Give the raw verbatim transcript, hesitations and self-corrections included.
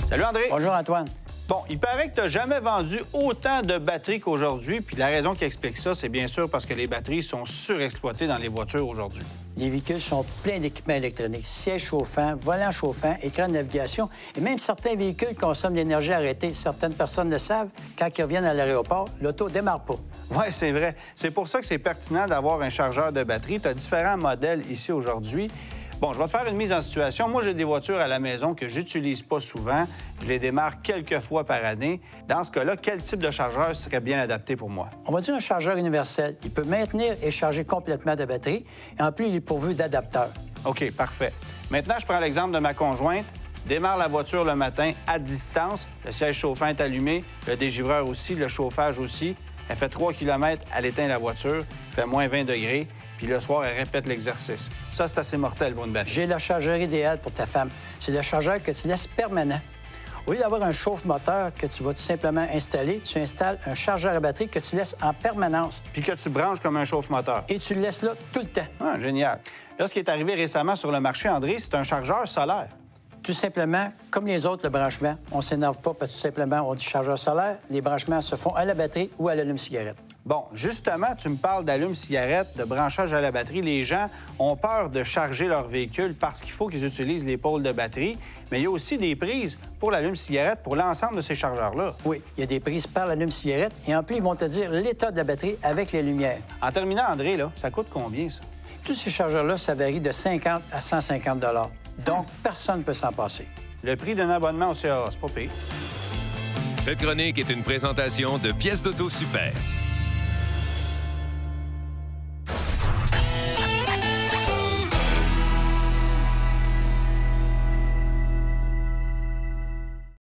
Salut André. Bonjour Antoine. Bon, il paraît que tu n'as jamais vendu autant de batteries qu'aujourd'hui. Puis la raison qui explique ça, c'est bien sûr parce que les batteries sont surexploitées dans les voitures aujourd'hui. Les véhicules sont pleins d'équipements électroniques, sièges chauffants, volants chauffants, écran de navigation. Et même certains véhicules consomment de l'énergie arrêtée. Certaines personnes le savent. Quand ils reviennent à l'aéroport, l'auto ne démarre pas. Oui, c'est vrai. C'est pour ça que c'est pertinent d'avoir un chargeur de batterie. Tu as différents modèles ici aujourd'hui. Bon, je vais te faire une mise en situation. Moi, j'ai des voitures à la maison que j'utilise pas souvent. Je les démarre quelques fois par année. Dans ce cas-là, quel type de chargeur serait bien adapté pour moi? On va dire un chargeur universel. Il peut maintenir et charger complètement la batterie. Et en plus, il est pourvu d'adapteurs. OK, parfait. Maintenant, je prends l'exemple de ma conjointe. Démarre la voiture le matin à distance. Le siège chauffant est allumé, le dégivreur aussi, le chauffage aussi. Elle fait trois kilomètres, elle éteint la voiture, il fait moins vingt degrés. Puis le soir, elle répète l'exercice. Ça, c'est assez mortel pour une batterie. J'ai le chargeur idéal pour ta femme. C'est le chargeur que tu laisses permanent. Au lieu d'avoir un chauffe-moteur que tu vas tout simplement installer, tu installes un chargeur à batterie que tu laisses en permanence. Puis que tu branches comme un chauffe-moteur. Et tu le laisses là tout le temps. Ah, génial. Là, ce qui est arrivé récemment sur le marché, André, c'est un chargeur solaire. Tout simplement, comme les autres, le branchement, on ne s'énerve pas parce que tout simplement, on dit chargeur solaire, les branchements se font à la batterie ou à l'allume-cigarette. Bon, justement, tu me parles d'allume-cigarette, de branchage à la batterie. Les gens ont peur de charger leur véhicule parce qu'il faut qu'ils utilisent les pôles de batterie. Mais il y a aussi des prises pour l'allume-cigarette pour l'ensemble de ces chargeurs-là. Oui, il y a des prises par l'allume-cigarette et en plus, ils vont te dire l'état de la batterie avec les lumières. En terminant, André, là, ça coûte combien, ça? Tous ces chargeurs-là, ça varie de cinquante à cent cinquante dollars. Donc, personne ne peut s'en passer. Le prix d'un abonnement au C A A, c'est pas pire. Cette chronique est une présentation de Pièces d'Auto Super.